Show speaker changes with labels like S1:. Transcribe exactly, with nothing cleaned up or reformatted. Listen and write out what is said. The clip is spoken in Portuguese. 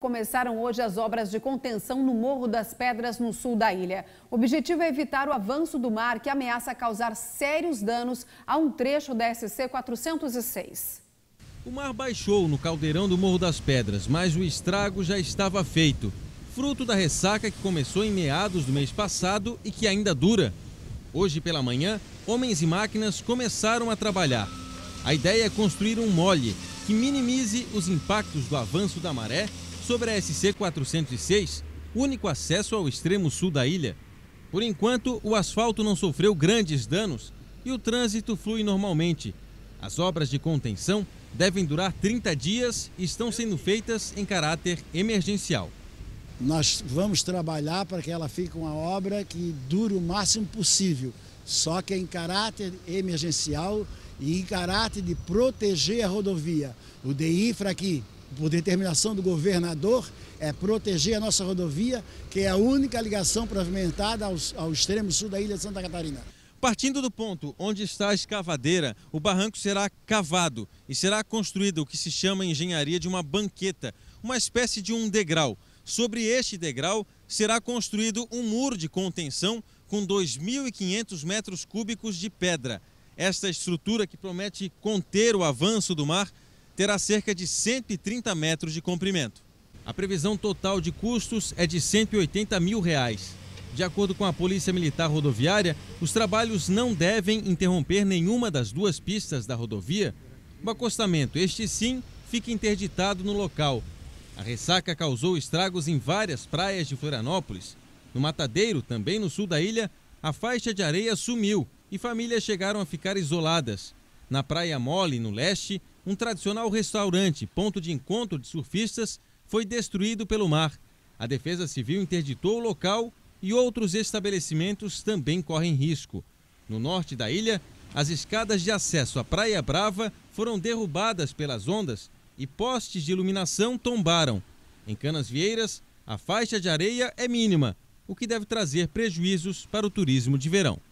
S1: Começaram hoje as obras de contenção no Morro das Pedras, no sul da ilha. O objetivo é evitar o avanço do mar que ameaça causar sérios danos a um trecho da S C quatrocentos e seis.
S2: O mar baixou no caldeirão do Morro das Pedras, mas o estrago já estava feito, fruto da ressaca que começou em meados do mês passado e que ainda dura. Hoje pela manhã, homens e máquinas começaram a trabalhar. A ideia é construir um mole que minimize os impactos do avanço da maré sobre a S C quatrocentos e seis, único acesso ao extremo sul da ilha. Por enquanto, o asfalto não sofreu grandes danos e o trânsito flui normalmente. As obras de contenção devem durar trinta dias e estão sendo feitas em caráter emergencial.
S3: Nós vamos trabalhar para que ela fique uma obra que dure o máximo possível, só que em caráter emergencial e em caráter de proteger a rodovia. O DEINFRA aqui, por determinação do governador, é proteger a nossa rodovia, que é a única ligação pavimentada ao, ao extremo sul da ilha de Santa Catarina.
S2: Partindo do ponto onde está a escavadeira, o barranco será cavado e será construído o que se chama em engenharia de uma banqueta, uma espécie de um degrau. Sobre este degrau será construído um muro de contenção com dois mil e quinhentos metros cúbicos de pedra. Esta estrutura, que promete conter o avanço do mar, terá cerca de cento e trinta metros de comprimento. A previsão total de custos é de cento e oitenta mil reais. De acordo com a Polícia Militar Rodoviária, os trabalhos não devem interromper nenhuma das duas pistas da rodovia. O acostamento, este sim, fica interditado no local. A ressaca causou estragos em várias praias de Florianópolis. No Matadeiro, também no sul da ilha, a faixa de areia sumiu e famílias chegaram a ficar isoladas. Na Praia Mole, no leste, um tradicional restaurante, ponto de encontro de surfistas, foi destruído pelo mar. A Defesa Civil interditou o local e outros estabelecimentos também correm risco. No norte da ilha, as escadas de acesso à Praia Brava foram derrubadas pelas ondas e postes de iluminação tombaram. Em Canasvieiras, a faixa de areia é mínima, o que deve trazer prejuízos para o turismo de verão.